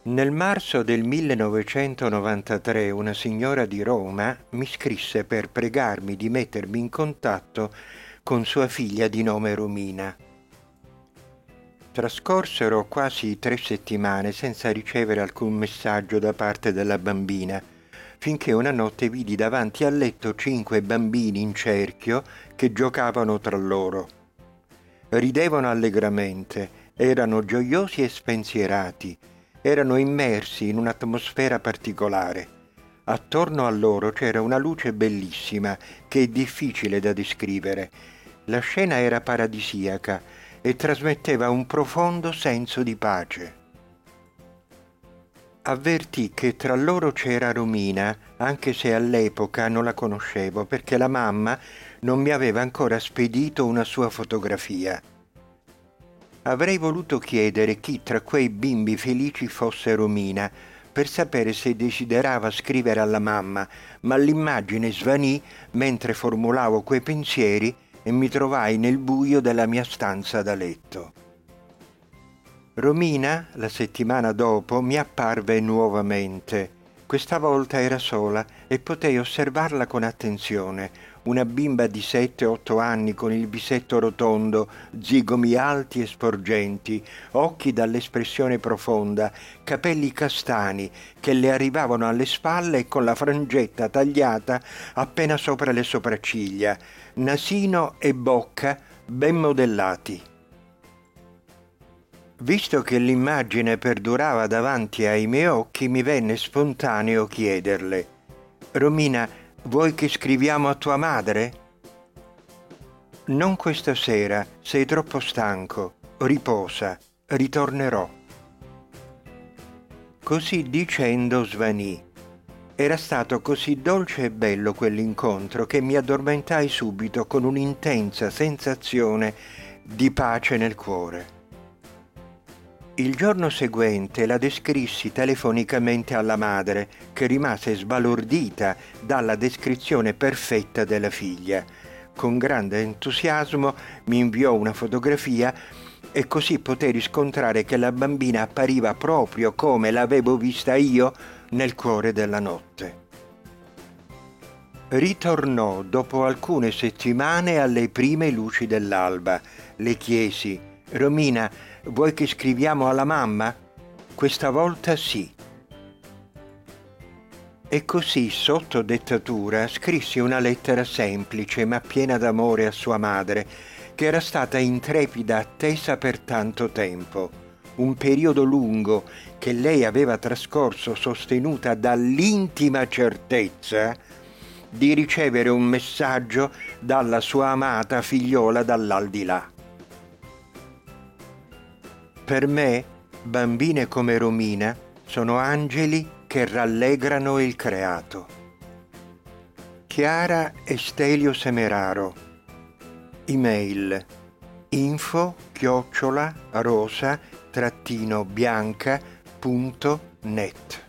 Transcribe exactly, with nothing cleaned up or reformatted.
Nel marzo del millenovecentonovantatré una signora di Roma mi scrisse per pregarmi di mettermi in contatto con sua figlia di nome Romina. Trascorsero quasi tre settimane senza ricevere alcun messaggio da parte della bambina, finché una notte vidi davanti al letto cinque bambini in cerchio che giocavano tra loro. Ridevano allegramente, erano gioiosi e spensierati, erano immersi in un'atmosfera particolare. Attorno a loro c'era una luce bellissima che è difficile da descrivere. La scena era paradisiaca e trasmetteva un profondo senso di pace. Avvertì che tra loro c'era Romina, anche se all'epoca non la conoscevo perché la mamma non mi aveva ancora spedito una sua fotografia. Avrei voluto chiedere chi tra quei bimbi felici fosse Romina per sapere se desiderava scrivere alla mamma, ma l'immagine svanì mentre formulavo quei pensieri e mi trovai nel buio della mia stanza da letto. Romina, la settimana dopo, mi apparve nuovamente. Questa volta era sola e potei osservarla con attenzione. Una bimba di sette otto anni con il visetto rotondo, zigomi alti e sporgenti, occhi dall'espressione profonda, capelli castani che le arrivavano alle spalle e con la frangetta tagliata appena sopra le sopracciglia, nasino e bocca ben modellati. Visto che l'immagine perdurava davanti ai miei occhi, mi venne spontaneo chiederle: «Romina, vuoi che scriviamo a tua madre?» «Non questa sera, sei troppo stanco. Riposa, ritornerò». Così dicendo svanì. Era stato così dolce e bello quell'incontro che mi addormentai subito con un'intensa sensazione di pace nel cuore. Il giorno seguente la descrissi telefonicamente alla madre, che rimase sbalordita dalla descrizione perfetta della figlia. Con grande entusiasmo mi inviò una fotografia e così potei riscontrare che la bambina appariva proprio come l'avevo vista io nel cuore della notte. Ritornò dopo alcune settimane alle prime luci dell'alba. Le chiesi: «Romina, vuoi che scriviamo alla mamma?» «Questa volta sì». E così, sotto dettatura, scrissi una lettera semplice ma piena d'amore a sua madre, che era stata in trepida attesa per tanto tempo. Un periodo lungo che lei aveva trascorso sostenuta dall'intima certezza di ricevere un messaggio dalla sua amata figliola dall'aldilà. Per me, bambine come Romina sono angeli che rallegrano il creato. Chiara Estelio Semeraro. Email: info chiocciola rosa trattino bianca punto net.